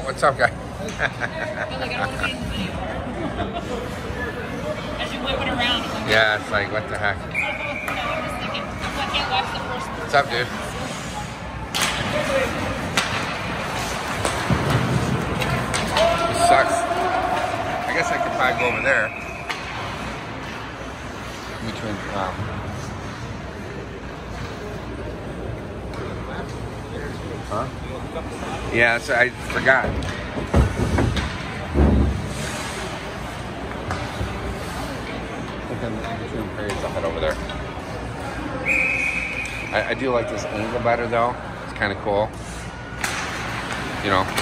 What's up, guy? As you whip it around. Yeah, it's like, what the heck? I was thinking, I can't watch the first one. What's up, dude? This sucks. I guess I could probably go over there. Between, huh? Yeah, so I forgot. Between periods, I'll head over there. I do like this angle better, though. It's kind of cool. You know.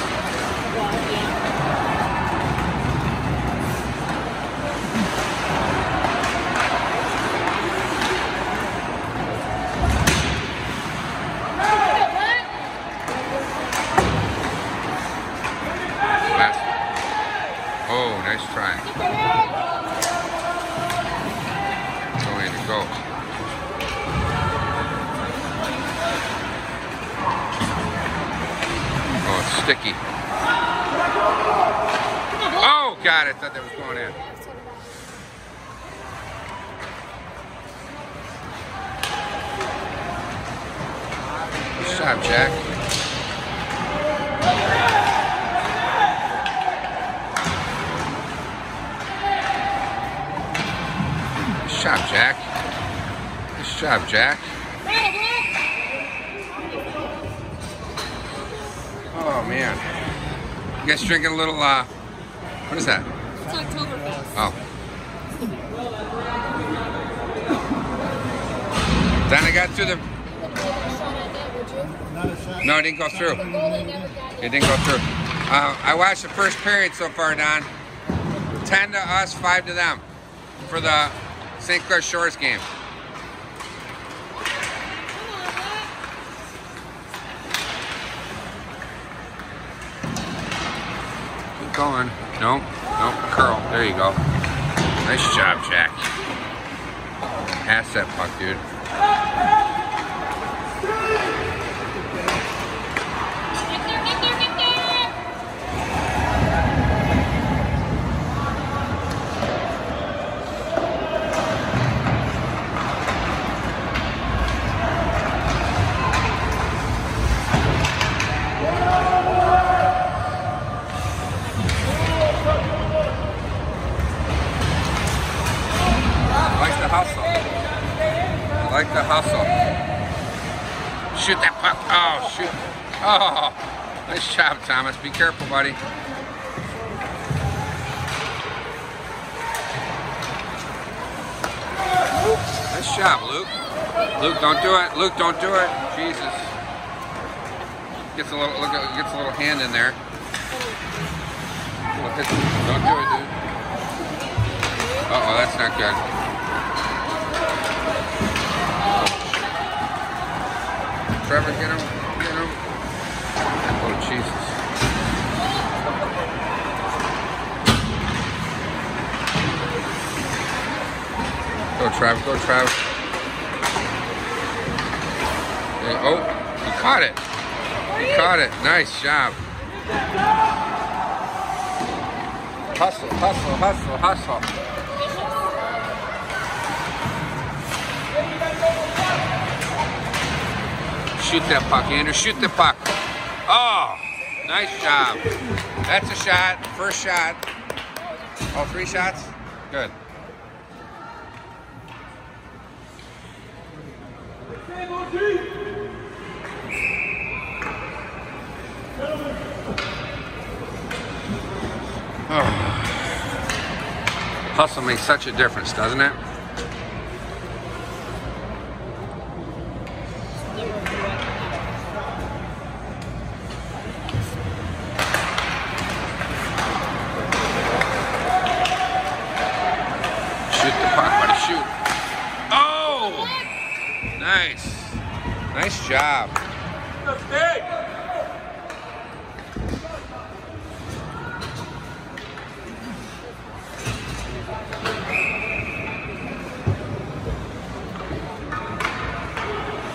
Oh, nice try. No way to go. Oh, it's sticky. Oh, God, I thought that was going in. Good shot, Jack. Good job, Jack. Good job, Jack. Oh, man. You guys drinking a little, what is that? It's Oktoberfest. Oh. Then I got through the... No, it didn't go through. It didn't go through. I watched the first period so far, Don. 10 to us, 5 to them. For the St. Clair Shores game. Keep going. Nope. Nope. Curl. There you go. Nice job, Jack. Pass that puck, dude. Hustle. I like the hustle. Shoot that puck. Oh, shoot. Oh, nice job, Thomas. Be careful, buddy. Nice job, Luke. Luke, don't do it. Luke, don't do it. Jesus. Gets a little, look, gets a little hand in there. Look at, don't do it, dude. Uh-oh, that's not good. Trevor, get him, get him. Oh, Jesus. Go, Trav, go, Trav. Hey, oh, you caught it. You caught it. Nice job. Hustle, hustle, hustle, hustle. Shoot that puck, Andrew. Shoot the puck. Oh, nice job. That's a shot. First shot. Oh, 3 shots? Good. Oh. Hustle makes such a difference, doesn't it? Nice. Nice job.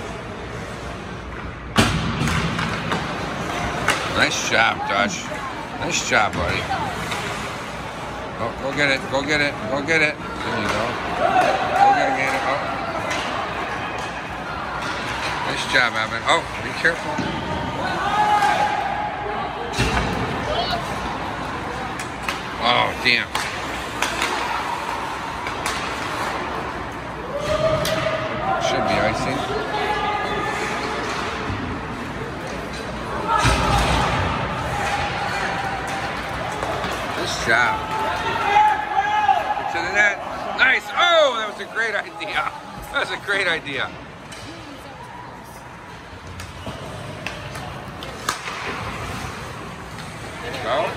Nice job, Dutch. Nice job, buddy. Oh, go get it. Go get it. Go get it. There you go. Go get it, man. Oh. Nice job, Evan. Oh, be careful. Oh, damn. Should be icing. Nice job. Get to the net. Nice. Oh, that was a great idea. That was a great idea. There you go.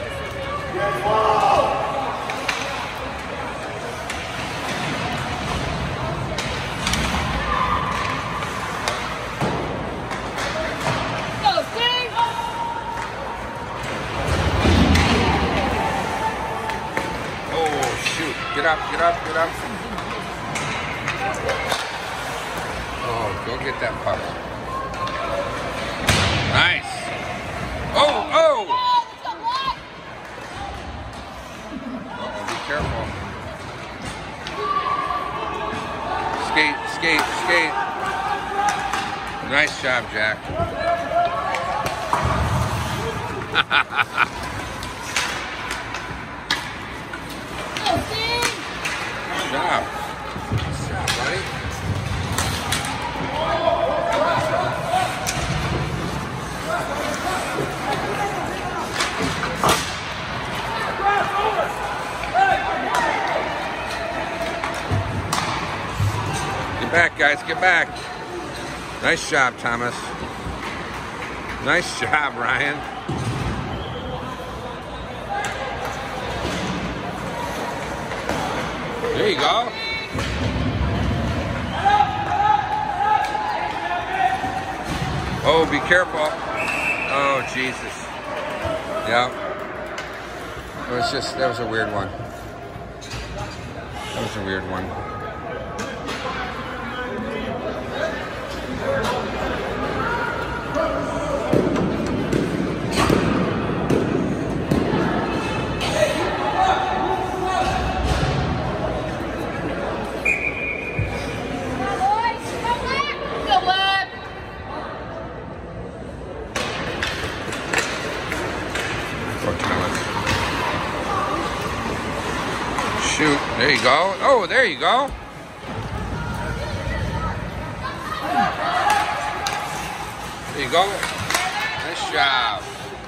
Get up, get up, get up. Oh, go get that puck. Nice. Oh, oh. Uh-oh, be careful. Skate, skate, skate. Nice job, Jack. Good job. Good job, buddy. Get back, guys. Get back. Nice job, Thomas. Nice job, Ryan. There you go. Oh, be careful. Oh, Jesus. Yeah. It was just, that was a weird one. That was a weird one. Shoot. There you go. Oh, there you go. There you go. Nice job.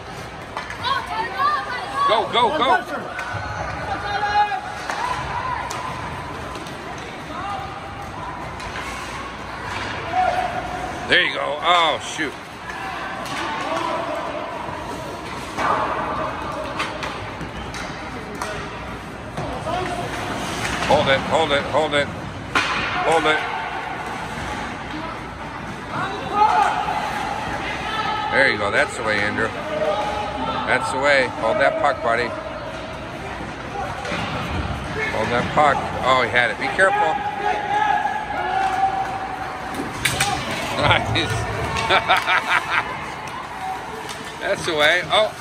Go, go, go. There you go. Oh, shoot. Hold it, hold it, hold it, hold it. There you go, that's the way, Andrew. That's the way. Hold that puck, buddy. Hold that puck. Oh, he had it. Be careful. Nice. That's the way. Oh.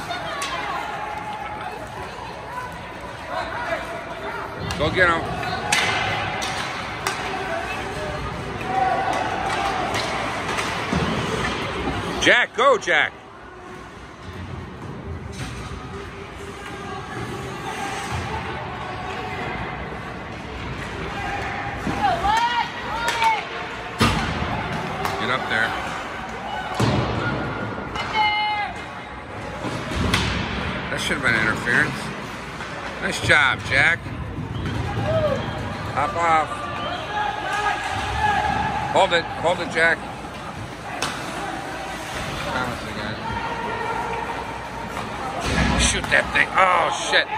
Go get him. Jack, go, Jack. Get up there. That should have been interference. Nice job, Jack. Hop off. Hold it, Jack. Thomas again. Shoot that thing. Oh, shit.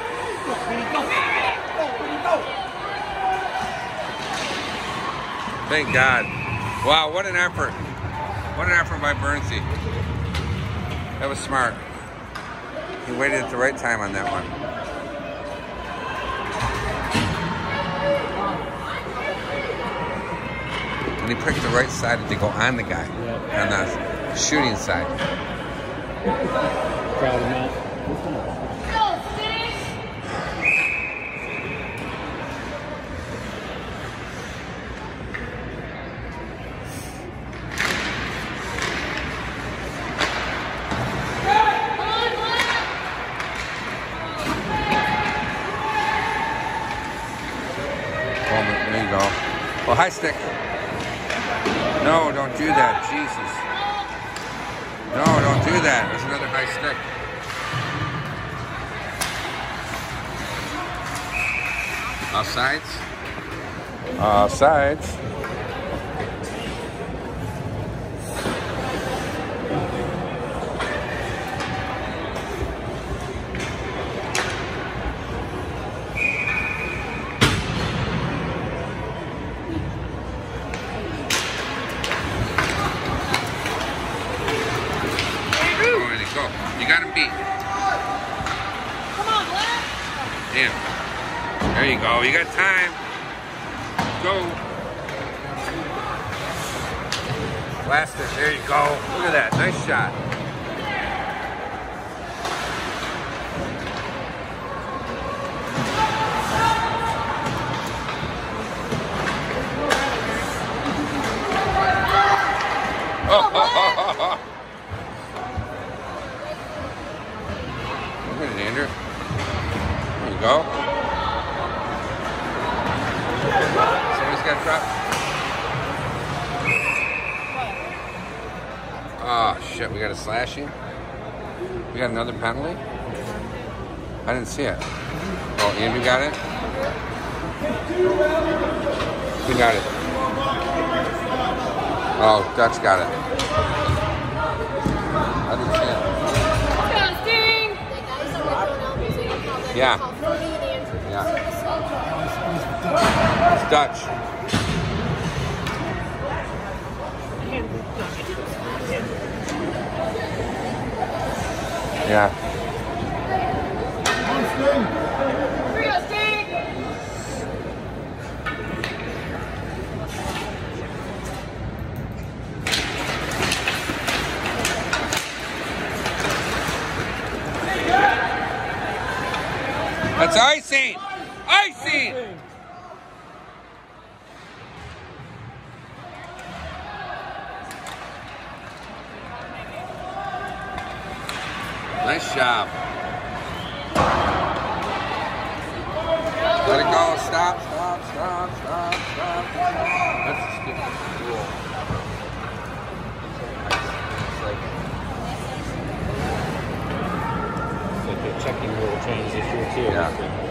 Thank God. Wow, what an effort. What an effort by Bernsey. That was smart. He waited at the right time on that one. And he picked the right side to go on the guy, on the shooting side. Crowd him out. Go, Steve! There you go. Well, high stick. No, don't do that. Jesus. No, don't do that. There's another high stick. Offsides. Offsides. Go. You got him beat. Come on, Black. Damn. There you go. You got time. Go. Blast it. There you go. Look at that. Nice shot. Oh. Look at it, Andrew. There you go. Somebody's got dropped. Oh, shit. We got a slashing. We got another penalty. I didn't see it. Oh, Andrew got it? Who got it? Oh, Dutch got it. I didn't see it. Yeah. Yeah. It's Dutch. Yeah. That's icing! Icing! Nice job. Let it go. Stop, stop, stop, stop, stop. That's a stupid rule. It's like the checking rule change this year too. Yeah.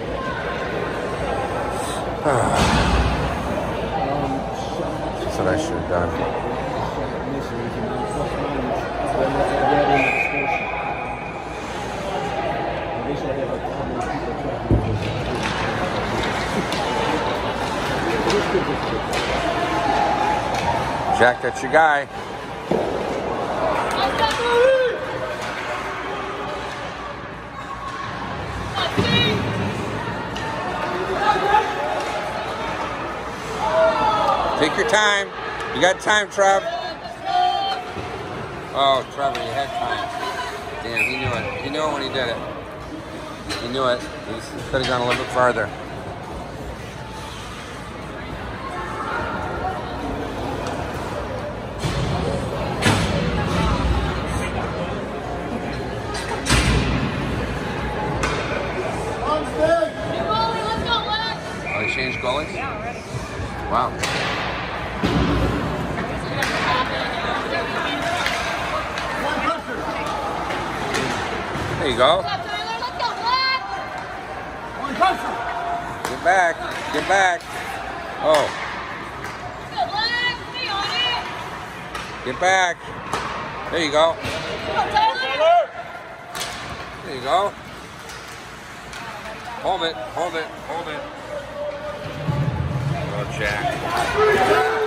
That's what I should have done. Jack, that's your guy. Take your time. You got time, Trev. Oh, Trevor, you had time. Damn, he knew it. He knew it when he did it. He knew it. He could have gone a little bit farther. Oh, he changed goalies? Yeah, already. Wow. There you go. Get back. Get back. Oh. Get back. There you go. There you go. Hold it. Hold it. Hold it. Oh, Jack.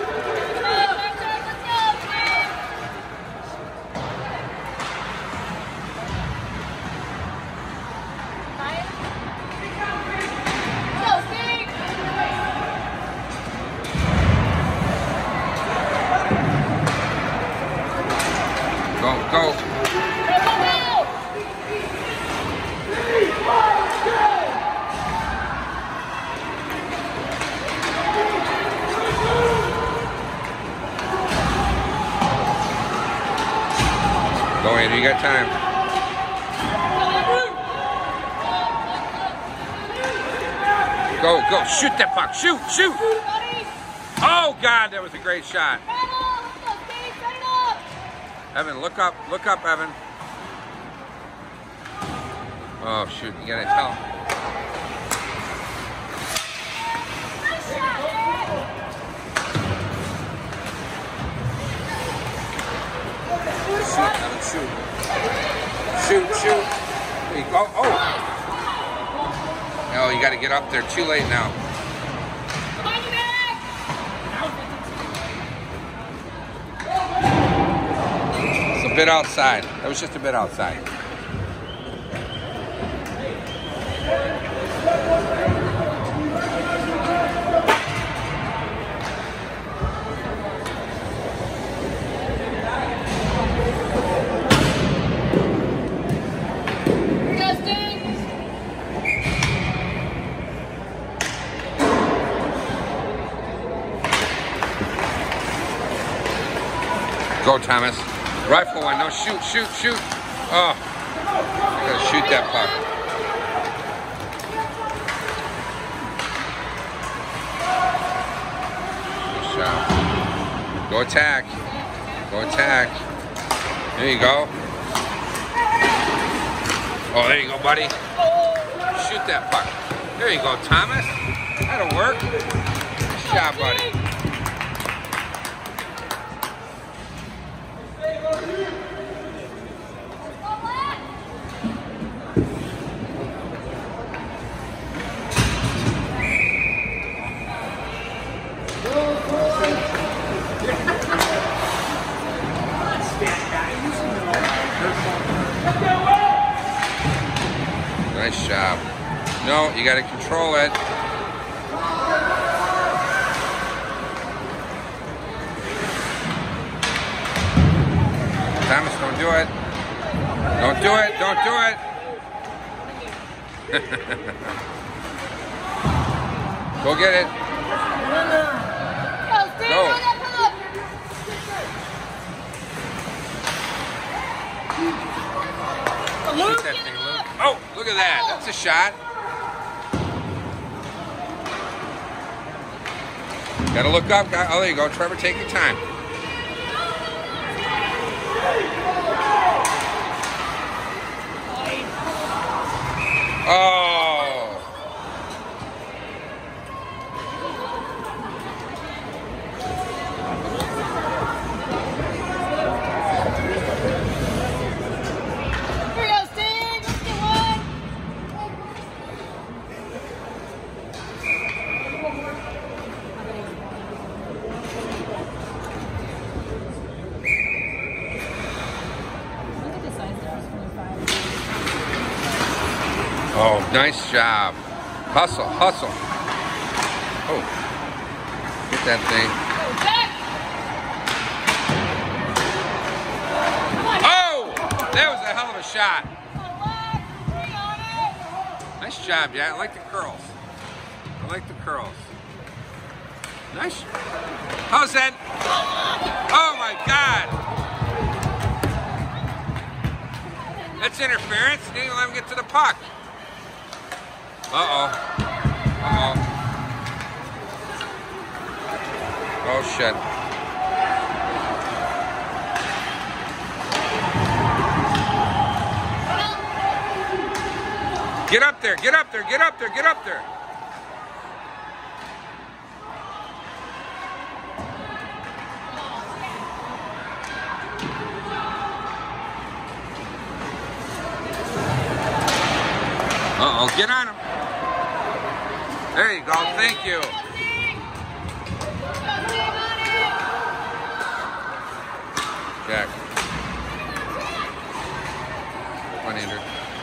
Go. Andrew, you got time. Go, go, shoot that puck, shoot, shoot! Oh God, that was a great shot. Evan, look up, Evan. Oh shoot, you gotta tell. Shoot, Evan, shoot. Shoot, shoot. There you go. Oh! Oh, you gotta get up there. Too late now. It's a bit outside. That was just a bit outside. Go, Thomas. Rifle one. No, shoot, shoot, shoot. Oh, I gotta shoot that puck. Good shot. Go attack. Go attack. There you go. Oh, there you go, buddy. Shoot that puck. There you go, Thomas. That'll work. Good shot, buddy. Nice job. No, you got to control it. Thomas, don't do it. Don't do it. Don't do it. Go get it. Go. Shoot that thing, Luke. Oh, look at that. That's a shot. Gotta look up. Oh, there you go. Trevor, take your time. Oh. Oh, nice job. Hustle, hustle. Oh, get that thing. Oh, that was a hell of a shot. Nice job, Jack. I like the curls. I like the curls. Nice. How's that? Oh, my God. That's interference. Didn't even let him get to the puck. Uh-oh. Uh-oh. Oh, shit. Get up there, get up there, get up there, get up there. Uh-oh, get on him. There you go, thank you. Jack. Come on, Andrew.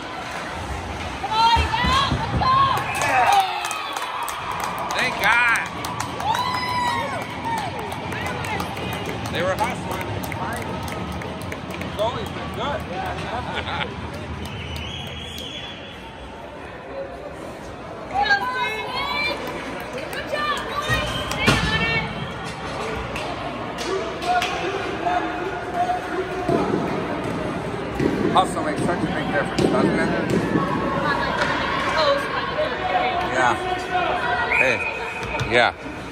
Thank God. They were hustling. Goalie's been good. hustle makes such a big difference, doesn't it? Yeah. Hey. Yeah.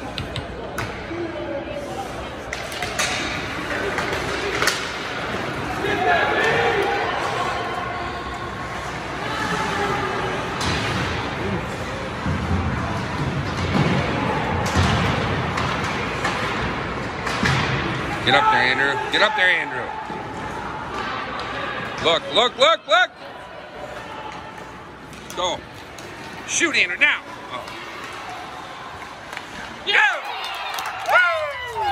Get up there, Andrew. Get up there, Andrew. Look, look, look, look. Go. Shoot, Andrew, now. Oh. Yeah! Woo!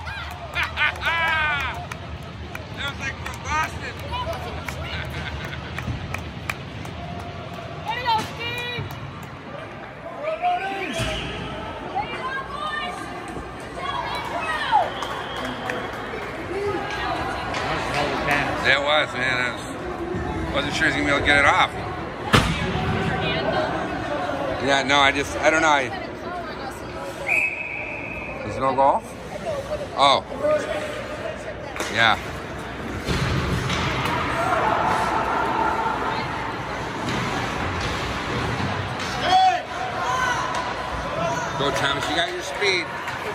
That was like from Boston. Way to go, Steve! That was, man. I wasn't sure he was going to be able to get it off. Yeah, no, I don't know. There's no golf? Oh. Yeah. Go, Thomas. You got your speed.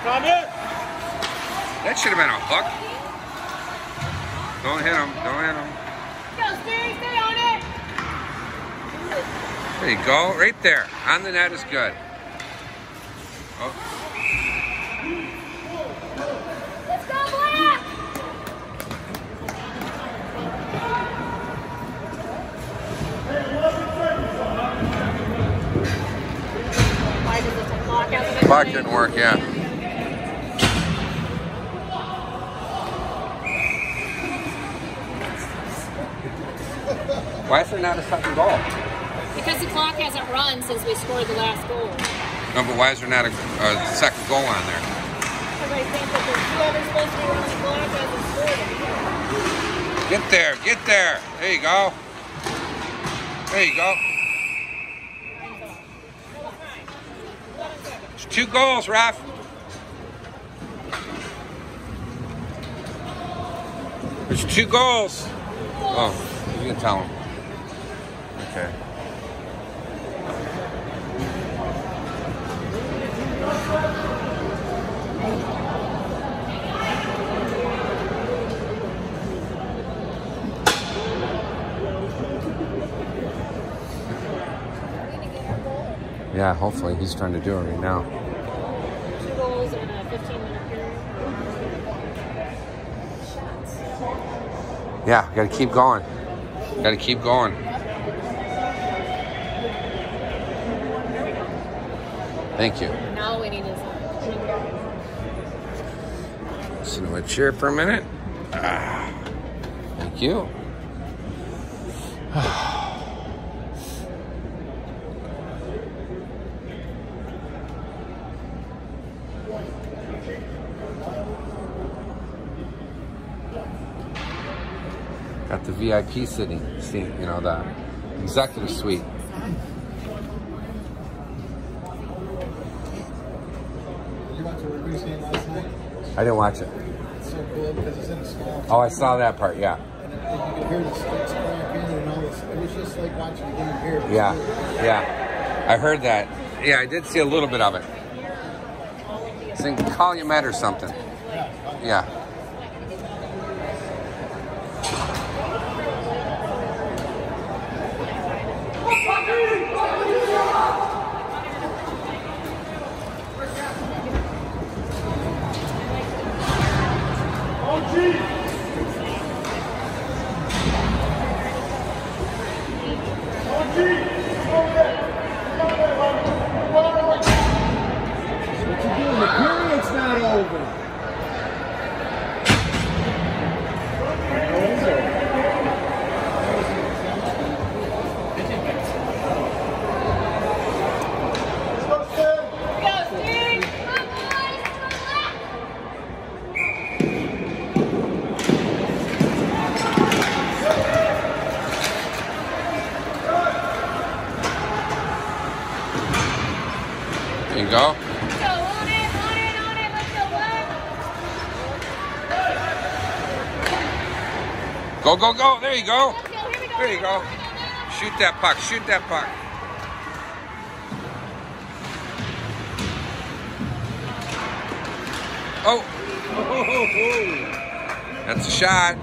That should have been a hook. Don't hit him. Don't hit him. Go, Steve! Stay on it! There you go. Right there. On the net is good. Oh. Let's go, Black! Why does the clock have to be Clock didn't work, yeah. Why is there not a second goal? Because the clock hasn't run since we scored the last goal. No, but why is there not a second goal on there? Because I think that whoever's supposed to be running the clock hasn't scored it. Get there, get there. There you go. There you go. It's 2 goals, Raf. There's 2 goals. Oh, you can tell him. Okay. Yeah, hopefully he's trying to do it right now. 2 goals in a 15-minute period. Yeah, gotta keep going. Gotta keep going. Thank you. Now we need his. Listen to a cheer for a minute. Ah, thank you. Got the VIP sitting, you know, the executive suite. You went to a Reviews game last night? I didn't watch it. It's so cool because it's in a small. Oh, I saw that part, yeah. And you could hear the sticks cracking and all this. It was just like watching a game here. Yeah, yeah. I heard that. Yeah, I did see a little bit of it. Sing Calumet or something. Yeah. The period's not over. There you go. Go, go, go. There you go. There you go. Shoot that puck. Shoot that puck. Oh. That's a shot.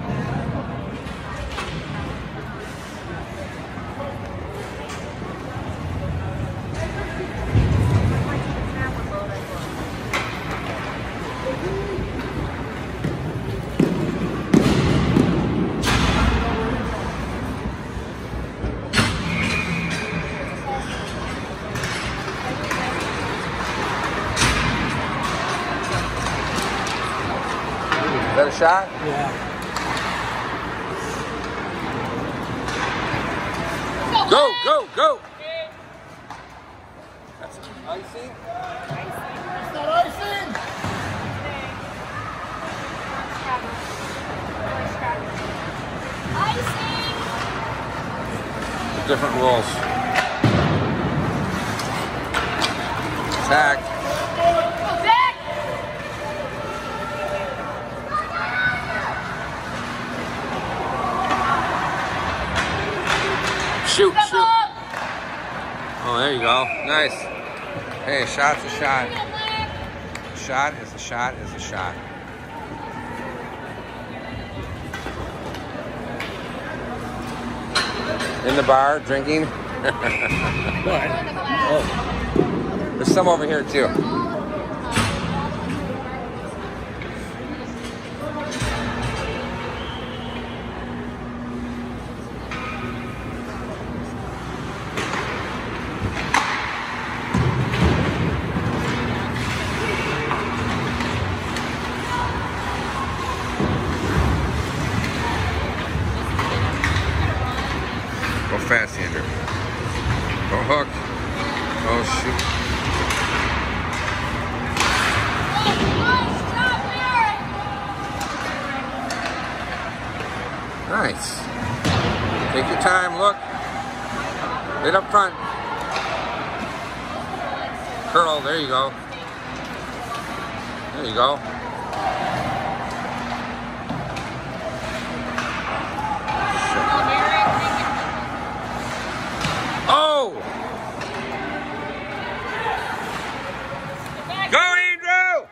Is that a shot? Yeah. Go, go, go! That's icing? It's not icing! Different rules. Attack. Shoot, shoot. Oh, there you go. Nice. Hey, a shot's a shot. A shot is a shot is a shot. In the bar, drinking. What? Oh. There's some over here, too. Go fast, Andrew. Go hook. Oh, shoot. Nice. Take your time, look. Right up front. Curl, there you go. There you go. Oh! Go, Andrew!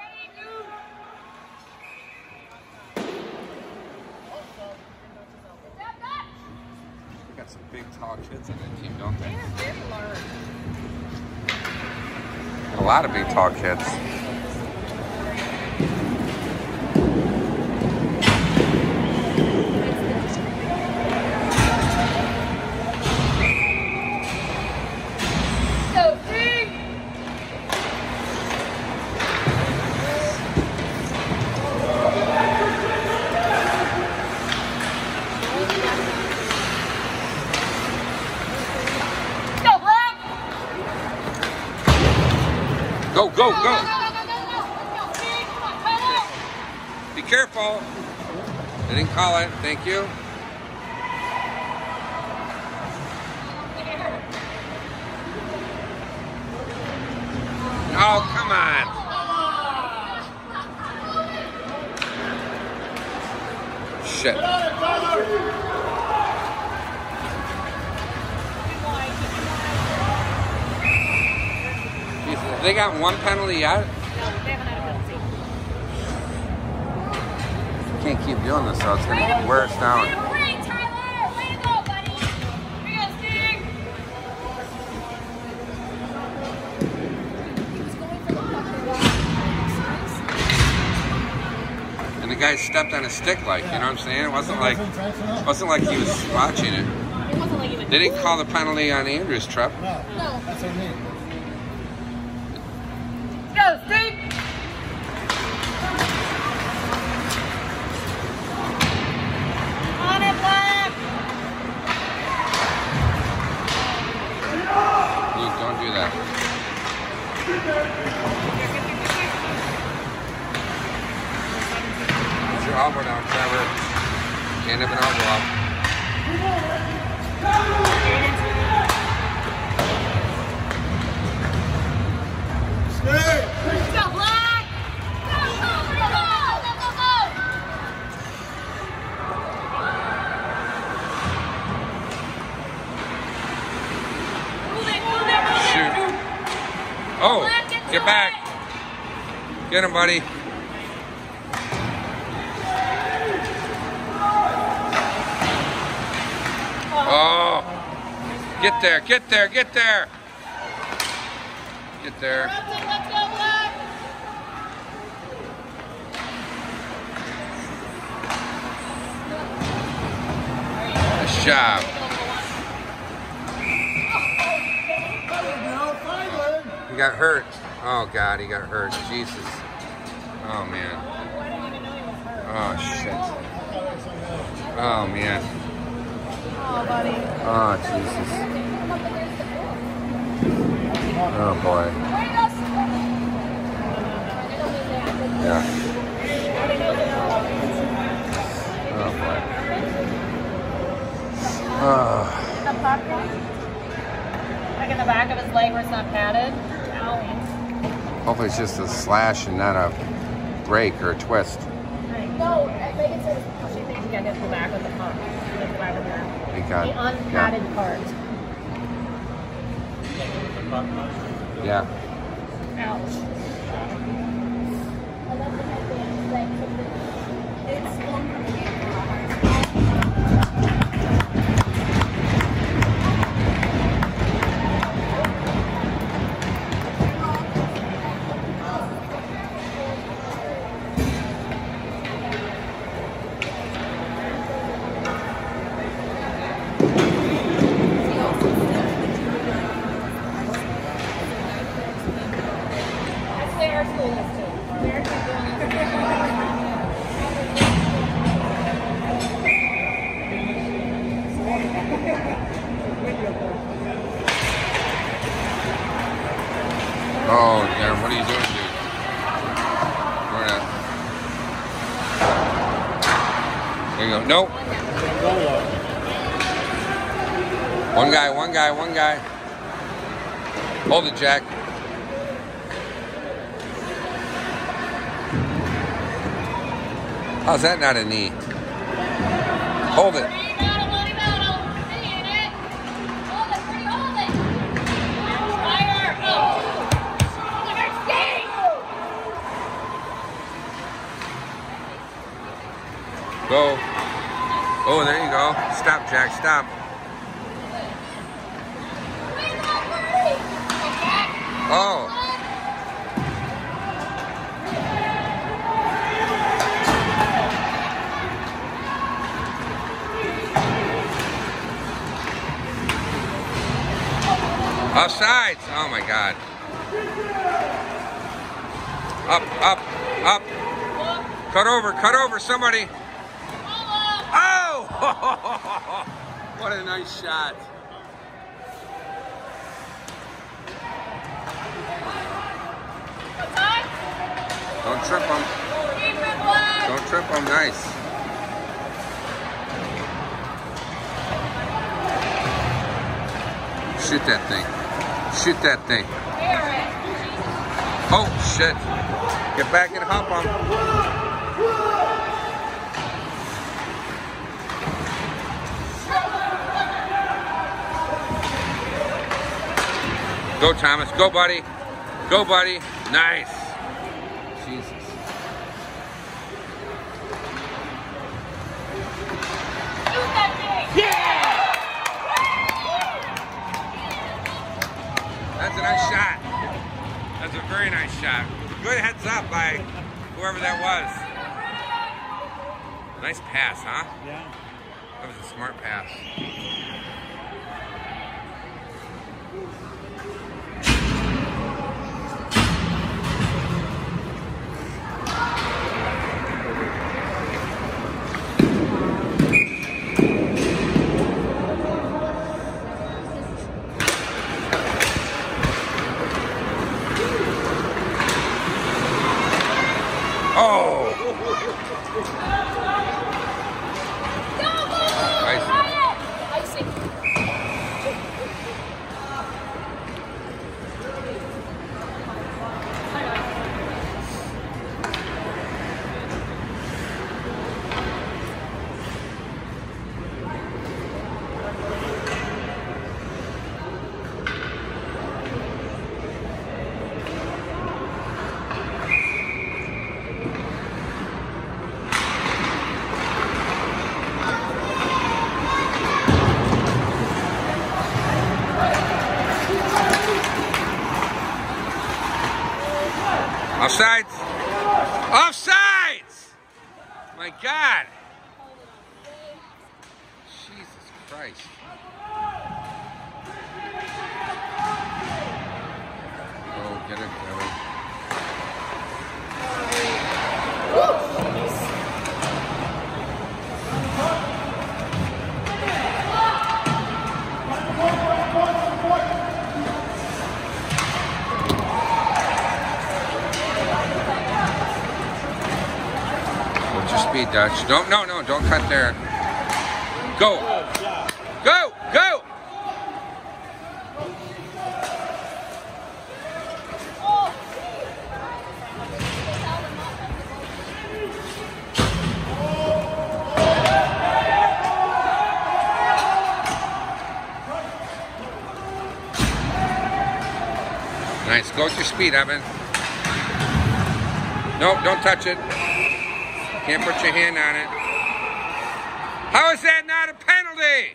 They got some big, tall kids on that team, don't they? A lot of big, tall kids. Go, go, go! Be careful. They didn't call it. Thank you. Oh, come on. Shit. Jesus, they got one penalty yet? No, they haven't had a penalty. Can't keep doing this, though. It's going to wear us down. Way to Tyler! Way to go, buddy! Here you go, Steve! And the guy stepped on a stick, like, you know what I'm saying? It wasn't like he was watching it. It wasn't like even. They didn't call the penalty on Andrew's trip. No, that's what I mean. Go, Steve! On it, Black! Luke, don't do that. Put your elbow down, Trevor. Can't have an elbow up. Go, Black! Go, go, go, go, go, go, go! Get him, buddy. Oh. Get there, get there, get there. Get there. Let's go, Black. Nice job. He got hurt. Oh, God, he got hurt. Jesus. Oh, man. Oh, shit. Oh, man. Oh, buddy. Oh, Jesus. Oh, boy. Yeah. Oh, boy. Oh. The pucker? Like in the back of his leg where it's not padded? Owie. Hopefully it's just a slash and not a break or a twist. No, I think it's she thinks he got hit in the back with the puck. The back of He got, the unpadded part. Yeah. Ouch. Oh, Darren, what are you doing, dude? Where at? There you go. Nope. One guy, one guy, one guy. Hold it, Jack. How's that not a knee? Hold it. Go. Oh, there you go. Stop, Jack. Stop. Oh. Offsides. Oh, my God. Up, up, up. Cut over, somebody. Oh! What a nice shot. Don't trip him. Don't trip him. Nice. Shoot that thing. Shoot that thing. Oh, shit. Get back and hop him. Go, Thomas. Go, buddy. Go, buddy. Nice. Jesus. Yeah! That's a nice shot. That's a very nice shot. Good heads up by whoever that was. Nice pass, huh? Yeah. That was a smart pass. Oh! Icing. God! Jesus Christ. Oh, get it, Kevin. What's your speed, Dutch? Don't, no, don't cut there. Go! Go! Go! Nice. Go with your speed, Evan. No, don't touch it. Can't put your hand on it. How is that not a penalty?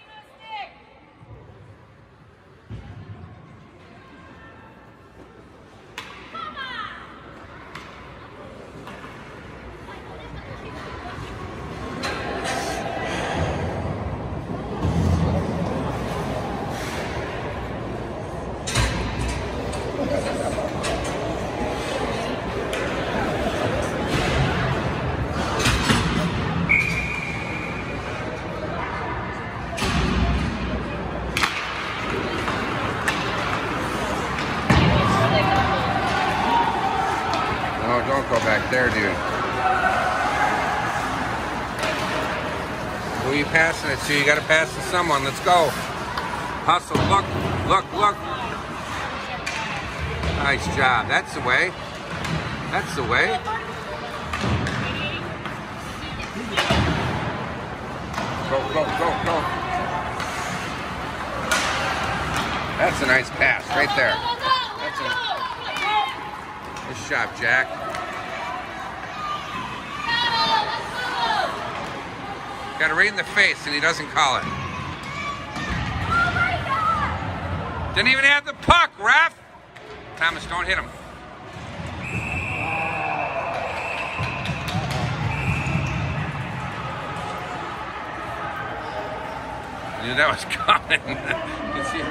Don't go back there, dude. Who are you passing it to? You got to pass to someone. Let's go. Hustle. Look. Look. Look. Nice job. That's the way. That's the way. Go, go, go, go. That's a nice pass right there. That's a nice shot, Jack. Got it right in the face, and he doesn't call it. Didn't even have the puck, ref. Thomas, don't hit him. I knew that was coming. You can see him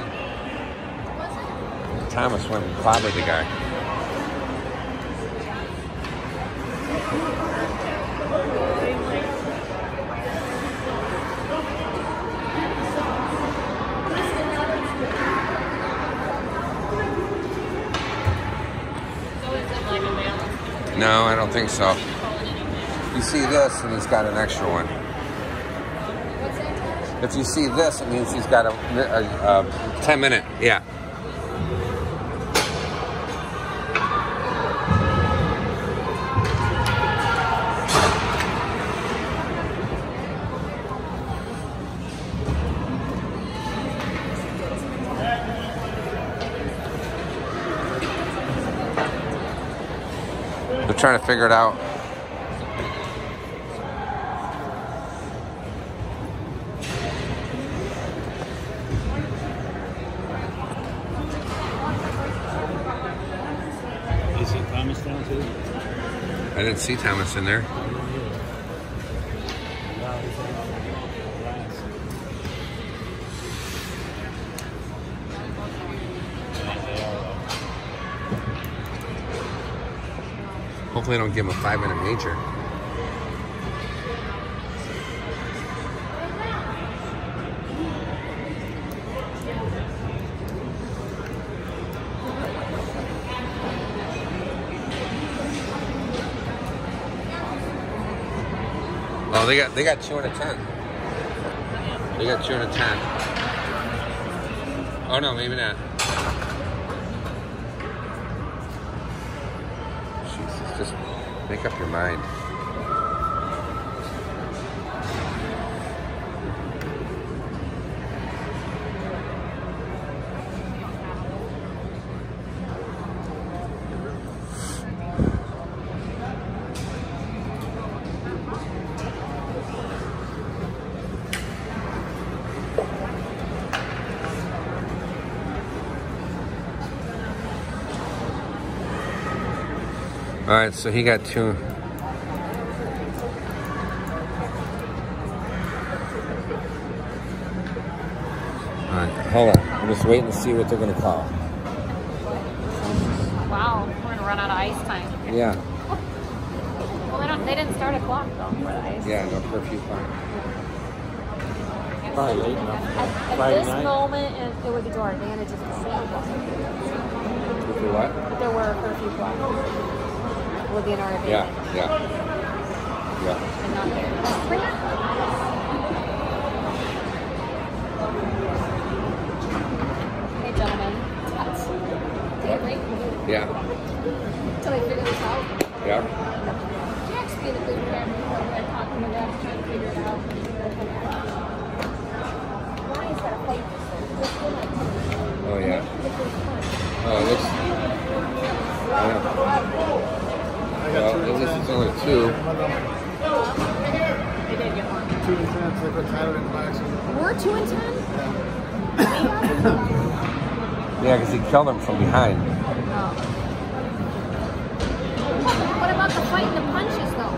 going. Thomas went and clobbered the guy. No, I don't think so. You see this, and he's got an extra one. If you see this, it means he's got a 10-minute. Yeah. They're trying to figure it out. You see Thomas down too? I didn't see Thomas in there. Hopefully I don't give him a 5-minute major. Oh, they got 2 out of 10. They got 2 out of 10. Oh no, maybe not. Jesus, just make up your mind. All right, so he got 2. right, hold on. I'm just waiting to see what they're going to call. Wow, we're gonna run out of ice time. Yeah. Well, they didn't start a clock though for the ice. Yeah, no curfew fine. Probably late enough. At Friday this night. moment, it would be to our advantage if the city Curfew what? if there were a curfew clock. It would be in our advantage. Yeah, yeah. Yeah. And not theirs. Hey, gentlemen. Take a break Yeah. until they figure this out. Yeah. Jack's being a good parent. They're talking to them, trying to figure it out. Why is that a fight? Oh, yeah. Oh, this. Yeah. Well, this is only 2. They did get one. 2 and 10, so they put Tyler in the box. We're 2 and 10? Yeah, because he killed him from behind. What about the fight and the punches, though?